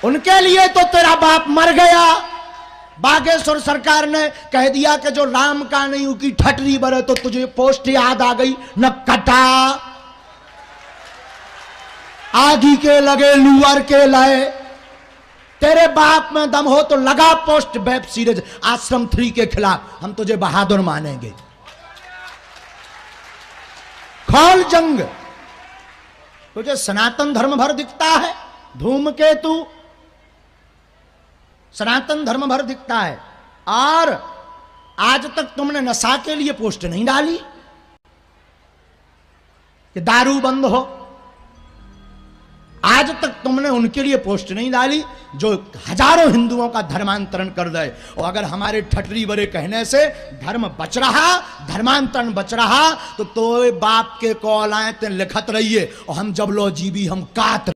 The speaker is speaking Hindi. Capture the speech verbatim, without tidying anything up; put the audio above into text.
उनके लिए तो तेरा बाप मर गया। बागेश्वर सरकार ने कह दिया कि जो राम का नहीं उसकी ठटरी बरे, तो तुझे पोस्ट याद आ गई न कटा। आगी के लगे लुअर के लाए, तेरे बाप में दम हो तो लगा post web series Aashram three के खिलाफ, हम तुझे बहादुर मानेंगे। खोल जंग। तुझे सनातन धर्म भर दिखता है, धूमकेतु सनातन धर्म भर दिखता है। और आज तक तुमने नशा के लिए पोस्ट नहीं डाली कि दारू बंद हो। आज तक तुमने उनके लिए पोस्ट नहीं डाली जो हजारों हिंदुओं का धर्मांतरण कर दे। और अगर हमारे ठटरी बड़े कहने से धर्म बच रहा, धर्मांतरण बच रहा, तो तो बाप के कॉल आए ते लिखत रहिए और हम जब लो जीवी हम कात